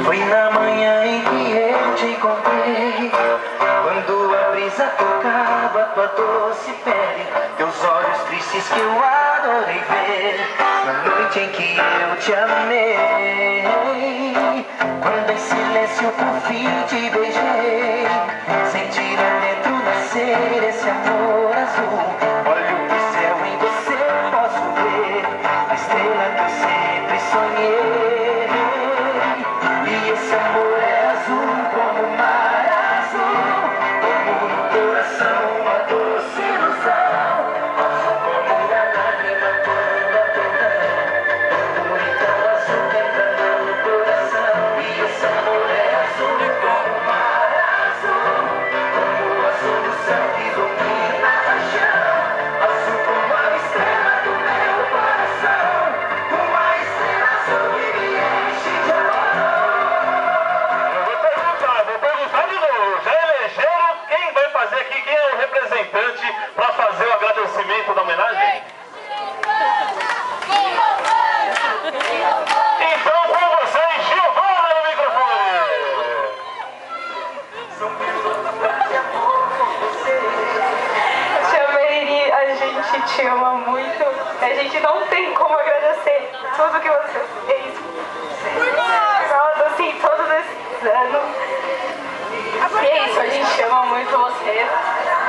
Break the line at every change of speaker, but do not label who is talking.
Foi na manhã em que eu te encontrei, quando a brisa tocava tua doce pele, teus olhos tristes que eu adorei ver, na noite em que eu te amei. Quando em silêncio por fim te beijei, senti lá dentro nascer esse amor azul. Olho pro céu, em você posso ver a estrela que eu sempre sonhei. E esse amor é azul como o mar azul, como no coração uma doce ilusão, azul como a lágrima quando a perdão, por então azul entrando no coração. E esse amor é azul como o mar azul, como o azul do céu que ilumina a paixão, azul como a estrela do meu coração, uma estrela azul que me enche de amor.
Vou perguntar de novo. Já elegeram quem vai fazer aqui? Quem é o representante para fazer o agradecimento da homenagem? Então, com vocês, Giovana no microfone.
Chameiri, a gente te ama muito. A gente não tem como agradecer tudo que você fez. Nossa, assim, todos esses anos. E é isso, a gente ama muito você.